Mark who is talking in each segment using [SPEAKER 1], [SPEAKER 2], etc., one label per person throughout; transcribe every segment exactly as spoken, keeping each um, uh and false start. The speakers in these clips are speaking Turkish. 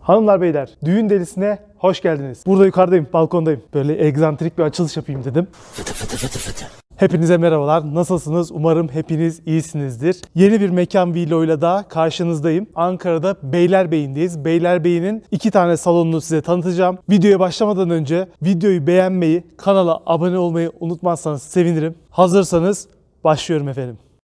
[SPEAKER 1] Hanımlar beyler, düğün delisine hoş geldiniz. Burada yukarıdayım, balkondayım. Böyle egzantrik bir açılış yapayım dedim. Fıtı fıtı fıtı fıtı. Hepinize merhabalar. Nasılsınız? Umarım hepiniz iyisinizdir. Yeni bir mekan vloguyla daha karşınızdayım. Ankara'da Beylerbeyi'ndeyiz. Beylerbeyi'nin iki tane salonunu size tanıtacağım. Videoya başlamadan önce videoyu beğenmeyi, kanala abone olmayı unutmazsanız sevinirim. Hazırsanız başlıyorum efendim.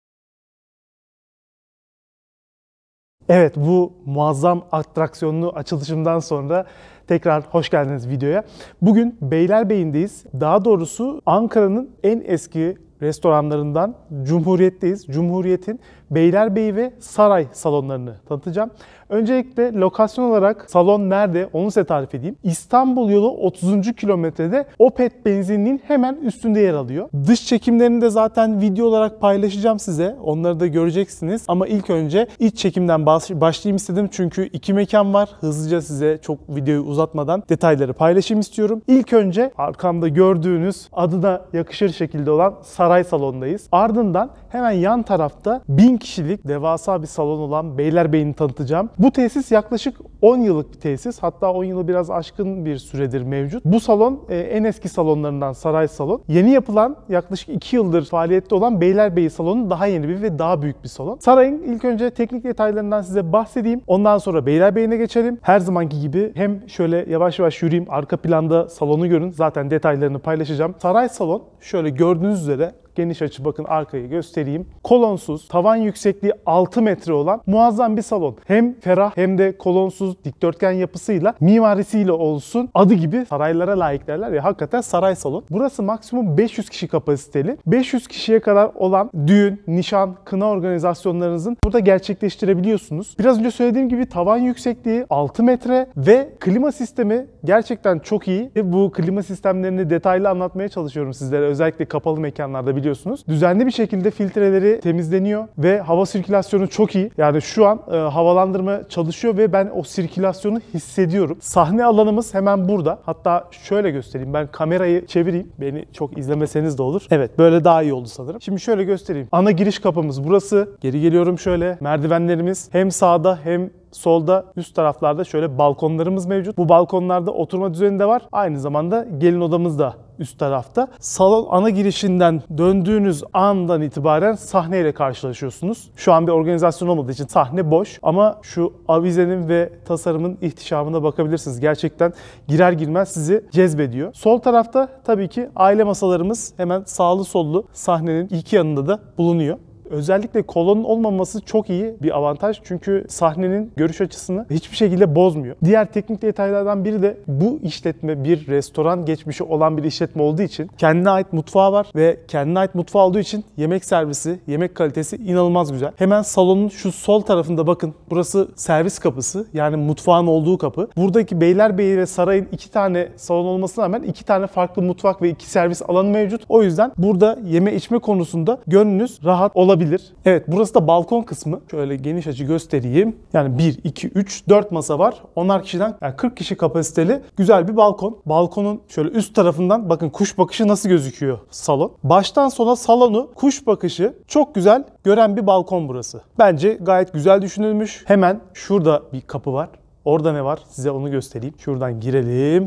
[SPEAKER 1] Evet, bu muazzam atraksiyonlu açılışımdan sonra tekrar hoş geldiniz videoya. Bugün Beylerbeyi'ndeyiz. Daha doğrusu Ankara'nın en eski restoranlarından Cumhuriyet'teyiz. Cumhuriyet'in Beylerbeyi ve Saray salonlarını tanıtacağım. Öncelikle lokasyon olarak salon nerede onu size tarif edeyim. İstanbul yolu otuzuncu kilometrede Opet benzinliğin hemen üstünde yer alıyor. Dış çekimlerini de zaten video olarak paylaşacağım size. Onları da göreceksiniz. Ama ilk önce iç çekimden başlayayım istedim. Çünkü iki mekan var. Hızlıca size çok videoyu uzatmadan detayları paylaşayım istiyorum. İlk önce arkamda gördüğünüz adına yakışır şekilde olan Saray salondayız. Ardından hemen yan tarafta bin kişilik devasa bir salon olan Beylerbeyi'ni tanıtacağım. Bu tesis yaklaşık on yıllık bir tesis. Hatta on yılı biraz aşkın bir süredir mevcut. Bu salon en eski salonlarından Saray Salon. Yeni yapılan yaklaşık iki yıldır faaliyette olan Beylerbeyi salonu daha yeni bir ve daha büyük bir salon. Saray'ın ilk önce teknik detaylarından size bahsedeyim. Ondan sonra Beylerbeyi'ne geçelim. Her zamanki gibi hem şöyle yavaş yavaş yürüyeyim, arka planda salonu görün. Zaten detaylarını paylaşacağım. Saray Salon şöyle gördüğünüz üzere geniş açı, bakın arkayı göstereyim. Kolonsuz, tavan yüksekliği altı metre olan muazzam bir salon. Hem ferah hem de kolonsuz dikdörtgen yapısıyla, mimarisiyle olsun adı gibi saraylara layık derler ya, hakikaten saray salon. Burası maksimum beş yüz kişi kapasiteli. beş yüz kişiye kadar olan düğün, nişan, kına organizasyonlarınızın burada gerçekleştirebiliyorsunuz. Biraz önce söylediğim gibi tavan yüksekliği altı metre ve klima sistemi gerçekten çok iyi. Ve bu klima sistemlerini detaylı anlatmaya çalışıyorum sizlere. Özellikle kapalı mekanlarda biliyorsunuz. Düzenli bir şekilde filtreleri temizleniyor ve hava sirkülasyonu çok iyi. Yani şu an e, havalandırma çalışıyor ve ben o sirkülasyonu hissediyorum. Sahne alanımız hemen burada. Hatta şöyle göstereyim. Ben kamerayı çevireyim. Beni çok izlemeseniz de olur. Evet, böyle daha iyi oldu sanırım. Şimdi şöyle göstereyim. Ana giriş kapımız burası. Geri geliyorum şöyle. Merdivenlerimiz hem sağda hem solda, üst taraflarda şöyle balkonlarımız mevcut. Bu balkonlarda oturma düzeni de var. Aynı zamanda gelin odamız da üst tarafta. Salon ana girişinden döndüğünüz andan itibaren sahneyle karşılaşıyorsunuz. Şu an bir organizasyon olmadığı için sahne boş ama şu avizenin ve tasarımın ihtişamına bakabilirsiniz. Gerçekten girer girmez sizi cezbediyor. Sol tarafta tabii ki aile masalarımız hemen sağlı sollu sahnenin iki yanında da bulunuyor. Özellikle kolonun olmaması çok iyi bir avantaj çünkü sahnenin görüş açısını hiçbir şekilde bozmuyor. Diğer teknik detaylardan biri de bu işletme bir restoran geçmişi olan bir işletme olduğu için kendine ait mutfağı var ve kendine ait mutfağı olduğu için yemek servisi, yemek kalitesi inanılmaz güzel. Hemen salonun şu sol tarafında bakın, burası servis kapısı, yani mutfağın olduğu kapı. Buradaki Beylerbeyi ve Saray'ın iki tane salon olmasına rağmen iki tane farklı mutfak ve iki servis alanı mevcut. O yüzden burada yeme içme konusunda gönlünüz rahat olabilir. Evet, burası da balkon kısmı. Şöyle geniş açı göstereyim. Yani bir, iki, üç, dört masa var. Onar kişiden, yani kırk kişi kapasiteli güzel bir balkon. Balkonun şöyle üst tarafından bakın kuş bakışı nasıl gözüküyor salon. Baştan sona salonu kuş bakışı çok güzel gören bir balkon burası. Bence gayet güzel düşünülmüş. Hemen şurada bir kapı var. Orada ne var? Size onu göstereyim. Şuradan girelim.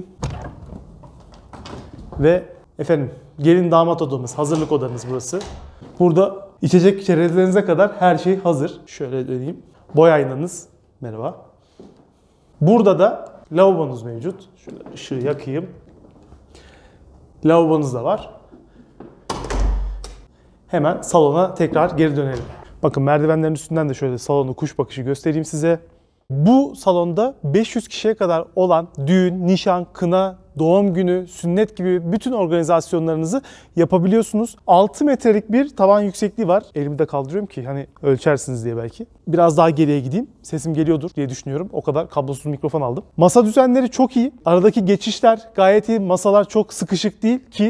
[SPEAKER 1] Ve efendim gelin damat odamız, hazırlık odanız burası. Burada içecek çerezlerinize kadar her şey hazır. Şöyle döneyim. Boy aynanız. Merhaba. Burada da lavabonuz mevcut. Şöyle ışığı yakayım. Lavabonuz da var. Hemen salona tekrar geri dönelim. Bakın merdivenlerin üstünden de şöyle salonu kuş bakışı göstereyim size. Bu salonda beş yüz kişiye kadar olan düğün, nişan, kına, doğum günü, sünnet gibi bütün organizasyonlarınızı yapabiliyorsunuz. altı metrelik bir tavan yüksekliği var. Elimi de kaldırıyorum ki hani ölçersiniz diye belki. Biraz daha geriye gideyim. Sesim geliyordur diye düşünüyorum. O kadar kablosuz mikrofon aldım. Masa düzenleri çok iyi. Aradaki geçişler gayet iyi. Masalar çok sıkışık değil ki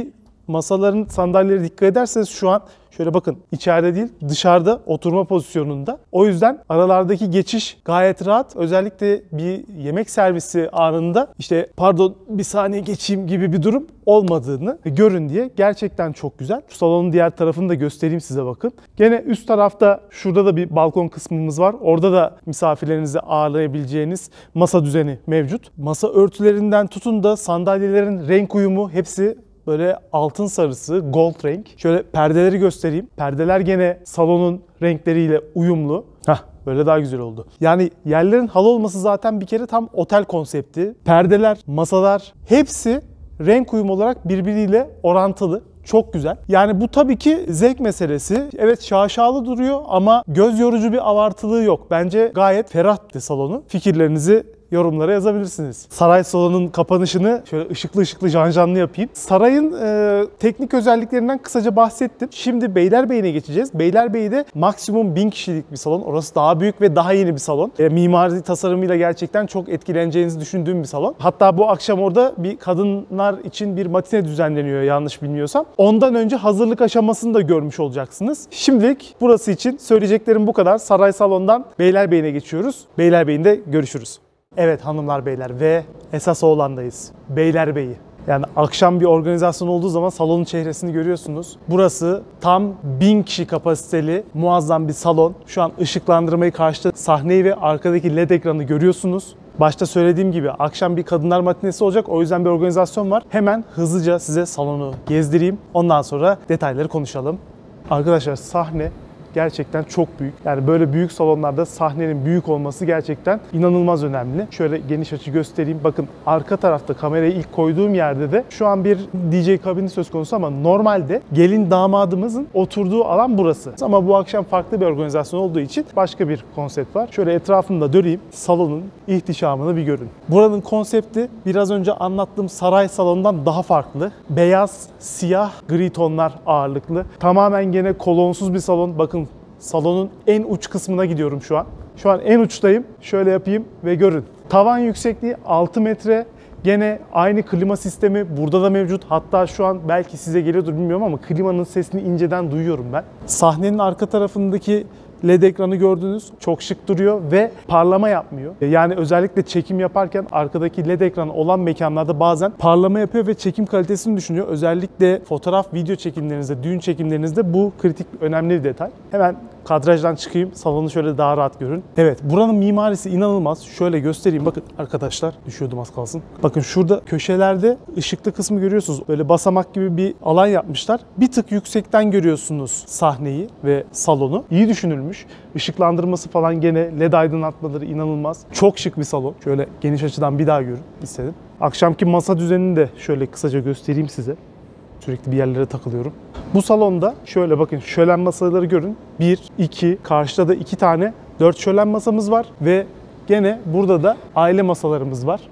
[SPEAKER 1] Masaların, sandalyeleri dikkat ederseniz şu an şöyle bakın, içeride değil dışarıda oturma pozisyonunda. O yüzden aralardaki geçiş gayet rahat. Özellikle bir yemek servisi anında işte pardon bir saniye geçeyim gibi bir durum olmadığını görün diye gerçekten çok güzel. Şu salonun diğer tarafını da göstereyim size, bakın. Gene üst tarafta şurada da bir balkon kısmımız var. Orada da misafirlerinizi ağırlayabileceğiniz masa düzeni mevcut. Masa örtülerinden tutun da sandalyelerin renk uyumu hepsi böyle altın sarısı, gold renk. Şöyle perdeleri göstereyim. Perdeler gene salonun renkleriyle uyumlu. Hah, böyle daha güzel oldu. Yani yerlerin halı olması zaten bir kere tam otel konsepti. Perdeler, masalar hepsi renk uyumu olarak birbiriyle orantılı. Çok güzel. Yani bu tabii ki zevk meselesi. Evet, şaşalı duruyor ama göz yorucu bir abartılığı yok. Bence gayet ferahtı salonu. Fikirlerinizi yorumlara yazabilirsiniz. Saray salonun kapanışını şöyle ışıklı ışıklı janjanlı yapayım. Sarayın e, teknik özelliklerinden kısaca bahsettim. Şimdi Beylerbeyi'ne geçeceğiz. Beylerbeyi'de maksimum bin kişilik bir salon. Orası daha büyük ve daha yeni bir salon. E, mimari tasarımıyla gerçekten çok etkileneceğinizi düşündüğüm bir salon. Hatta bu akşam orada bir kadınlar için bir matine düzenleniyor yanlış bilmiyorsam. Ondan önce hazırlık aşamasını da görmüş olacaksınız. Şimdilik burası için söyleyeceklerim bu kadar. Saray salondan Beylerbeyi'ne geçiyoruz. Beylerbeyi'nde görüşürüz. Evet hanımlar beyler ve esas oğlandayız. Beylerbeyi. Yani akşam bir organizasyon olduğu zaman salonun çehresini görüyorsunuz. Burası tam bin kişi kapasiteli muazzam bir salon. Şu an ışıklandırmayı karşıda, sahneyi ve arkadaki led ekranı görüyorsunuz. Başta söylediğim gibi akşam bir kadınlar matinesi olacak. O yüzden bir organizasyon var. Hemen hızlıca size salonu gezdireyim. Ondan sonra detayları konuşalım. Arkadaşlar sahne gerçekten çok büyük. Yani böyle büyük salonlarda sahnenin büyük olması gerçekten inanılmaz önemli. Şöyle geniş açı göstereyim. Bakın arka tarafta kamerayı ilk koyduğum yerde de şu an bir D J kabini söz konusu ama normalde gelin damadımızın oturduğu alan burası. Ama bu akşam farklı bir organizasyon olduğu için başka bir konsept var. Şöyle etrafını da döneyim. Salonun ihtişamını bir görün. Buranın konsepti biraz önce anlattığım saray salonundan daha farklı. Beyaz, siyah, gri tonlar ağırlıklı. Tamamen gene kolonsuz bir salon. Bakın salonun en uç kısmına gidiyorum şu an. Şu an en uçtayım. Şöyle yapayım ve görün. Tavan yüksekliği altı metre. Gene aynı klima sistemi burada da mevcut. Hatta şu an belki size geliyordur bilmiyorum ama klimanın sesini inceden duyuyorum ben. Sahnenin arka tarafındaki led ekranı gördünüz. Çok şık duruyor ve parlama yapmıyor. Yani özellikle çekim yaparken arkadaki led ekranı olan mekanlarda bazen parlama yapıyor ve çekim kalitesini düşünüyor. Özellikle fotoğraf, video çekimlerinizde, düğün çekimlerinizde bu kritik, önemli bir detay. Hemen kadrajdan çıkayım. Salonu şöyle daha rahat görün. Evet, buranın mimarisi inanılmaz. Şöyle göstereyim. Bakın arkadaşlar, düşüyordum az kalsın. Bakın şurada köşelerde ışıklı kısmı görüyorsunuz. Böyle basamak gibi bir alan yapmışlar. Bir tık yüksekten görüyorsunuz sahneyi ve salonu. İyi düşünülmüş. Işıklandırması falan gene led aydınlatmaları inanılmaz. Çok şık bir salon. Şöyle geniş açıdan bir daha görün istedim. Akşamki masa düzenini de şöyle kısaca göstereyim size. Sürekli bir yerlere takılıyorum. Bu salonda şöyle bakın, şölen masaları görün. bir, iki, karşıda da iki tane dört şölen masamız var ve gene burada da aile masalarımız var.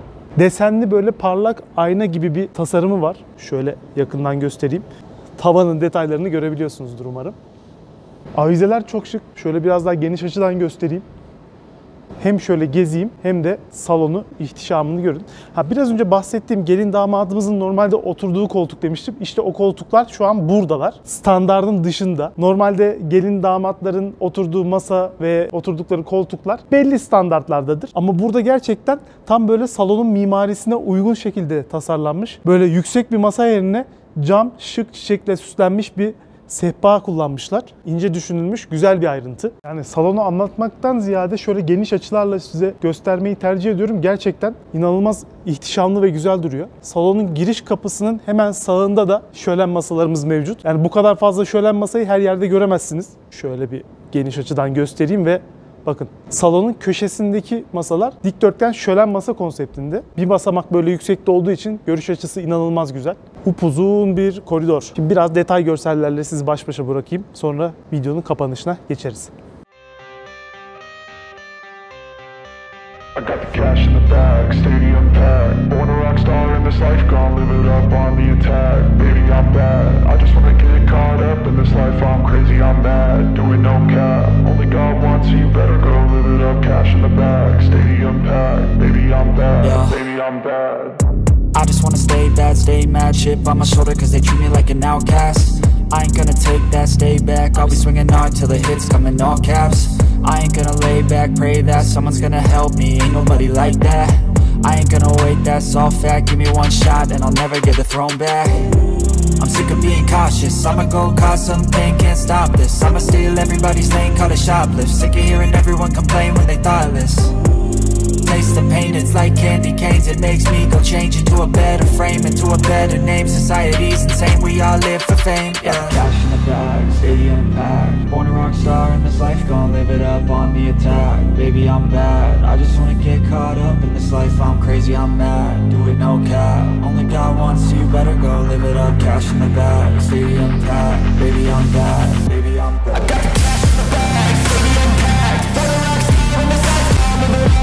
[SPEAKER 1] Desenli böyle parlak ayna gibi bir tasarımı var. Şöyle yakından göstereyim. Tavanın detaylarını görebiliyorsunuzdur umarım. Avizeler çok şık. Şöyle biraz daha geniş açıdan göstereyim. Hem şöyle gezeyim hem de salonu, ihtişamını görün. Ha, biraz önce bahsettiğim gelin damadımızın normalde oturduğu koltuk demiştim. İşte o koltuklar şu an buradalar. Standardın dışında. Normalde gelin damatların oturduğu masa ve oturdukları koltuklar belli standartlardadır. Ama burada gerçekten tam böyle salonun mimarisine uygun şekilde tasarlanmış. Böyle yüksek bir masa yerine cam, şık çiçekle süslenmiş bir sehpa kullanmışlar. İnce düşünülmüş, güzel bir ayrıntı. Yani salonu anlatmaktan ziyade şöyle geniş açılarla size göstermeyi tercih ediyorum. Gerçekten inanılmaz ihtişamlı ve güzel duruyor. Salonun giriş kapısının hemen sağında da şölen masalarımız mevcut. Yani bu kadar fazla şölen masayı her yerde göremezsiniz. Şöyle bir geniş açıdan göstereyim ve bakın, salonun köşesindeki masalar dikdörtgen şölen masa konseptinde. Bir basamak böyle yüksekte olduğu için görüş açısı inanılmaz güzel. Upuzun bir koridor. Şimdi biraz detay görsellerle sizi baş başa bırakayım. Sonra videonun kapanışına geçeriz. I got the cash in the bag, stadium packed. Born a rock star in this life, gonna live it up on the attack. Baby, I'm bad. I just wanna get caught up in this life. I'm crazy, I'm mad. Doing no cap. Only God wants you, better go live it up. Cash in the bag, stadium packed. Baby, I'm bad. Yeah. Baby, I'm bad. I just wanna stay back.
[SPEAKER 2] bad, stay mad, chip on my shoulder cause they treat me like an outcast. I ain't gonna take that, stay back, I'll be swinging hard till the hits come in all caps. I ain't gonna lay back, pray that someone's gonna help me, ain't nobody like that. I ain't gonna wait, that's all fact, give me one shot and I'll never get the throne back. I'm sick of being cautious, I'ma go cause something, can't stop this. I'ma steal everybody's lane, call it shoplift. Sick of hearing everyone complain when they thoughtless. Taste the pain, it's like candy canes. It makes me go change into a better frame, into a better name. Society's insane, we all live for fame, yeah. Cash in the bag, stadium packed. Born a rock star in this life, gon' live it up on the attack. Baby, I'm bad, I just wanna get caught up in this life. I'm crazy, I'm mad, do it no cap. Only got one, so you better go live it up. Cash in the bag, stadium packed. Baby, I'm bad, baby, I'm bad. I got the cash in the bag, stadium packed. Born a rock star in this life, gon' live it up.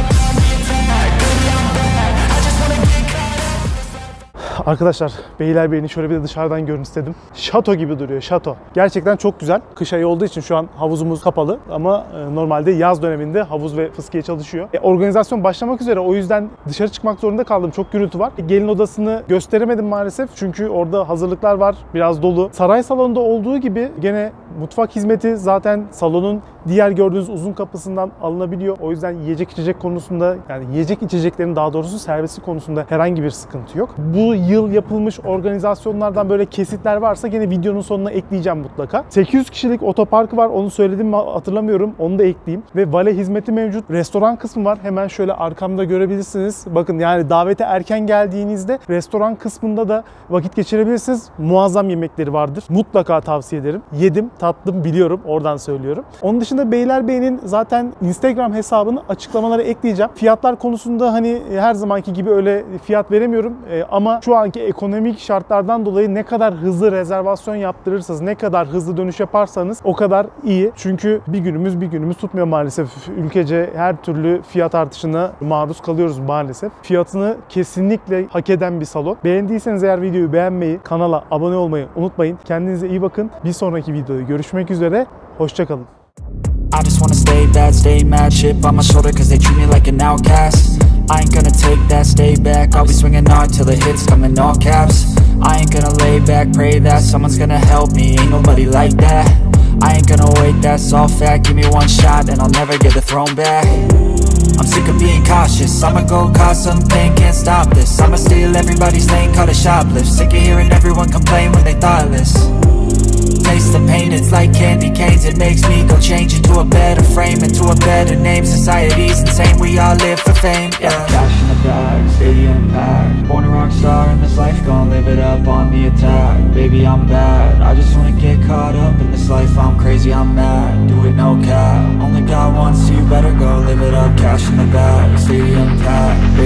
[SPEAKER 1] Arkadaşlar, Beylerbeyi'ni şöyle bir de dışarıdan görün istedim. Şato gibi duruyor, şato. Gerçekten çok güzel. Kış ayı olduğu için şu an havuzumuz kapalı ama normalde yaz döneminde havuz ve fıskiye çalışıyor. E, organizasyon başlamak üzere, o yüzden dışarı çıkmak zorunda kaldım. Çok gürültü var. Gelin odasını gösteremedim maalesef çünkü orada hazırlıklar var, biraz dolu. Saray salonunda olduğu gibi gene mutfak hizmeti zaten salonun diğer gördüğünüz uzun kapısından alınabiliyor. O yüzden yiyecek içecek konusunda, yani yiyecek içeceklerin daha doğrusu servisi konusunda herhangi bir sıkıntı yok. Bu yıl yapılmış organizasyonlardan böyle kesitler varsa gene videonun sonuna ekleyeceğim mutlaka. sekiz yüz kişilik otoparkı var. Onu söyledim mi hatırlamıyorum. Onu da ekleyeyim. Ve vale hizmeti mevcut. Restoran kısmı var. Hemen şöyle arkamda görebilirsiniz. Bakın, yani davete erken geldiğinizde restoran kısmında da vakit geçirebilirsiniz. Muazzam yemekleri vardır. Mutlaka tavsiye ederim. Yedim, tattım, biliyorum. Oradan söylüyorum. Onun dışında Beylerbeyi'nin zaten Instagram hesabını açıklamalara ekleyeceğim. Fiyatlar konusunda hani her zamanki gibi öyle fiyat veremiyorum. Ee, ama şu anki ekonomik şartlardan dolayı ne kadar hızlı rezervasyon yaptırırsanız, ne kadar hızlı dönüş yaparsanız o kadar iyi. Çünkü bir günümüz bir günümüz tutmuyor maalesef. Ülkece her türlü fiyat artışına maruz kalıyoruz maalesef. Fiyatını kesinlikle hak eden bir salon. Beğendiyseniz eğer videoyu beğenmeyi, kanala abone olmayı unutmayın. Kendinize iyi bakın. Bir sonraki videoda görüşmek üzere. Hoşçakalın.
[SPEAKER 2] I just wanna stay bad, stay mad, chip on my shoulder cause they treat me like an outcast. I ain't gonna take that, stay back, I'll be swinging hard till the hits come in all caps. I ain't gonna lay back, pray that someone's gonna help me, ain't nobody like that. I ain't gonna wait, that's all fact, give me one shot and I'll never get the throne back. I'm sick of being cautious, I'ma go cause something, can't stop this. I'ma steal everybody's lane, call it shoplift. Sick of hearing everyone complain when they thoughtless. Taste the pain, it's like candy canes. It makes me go change into a better frame, into a better name. Society's insane, we all live for fame, yeah. Cash in the bag, stadium packed. Born a rock star in this life, gon' live it up on the attack. Baby, I'm bad, I just wanna get caught up in this life. I'm crazy, I'm mad, do it no cap. Only got one, so you better go live it up. Cash in the bag, stadium packed.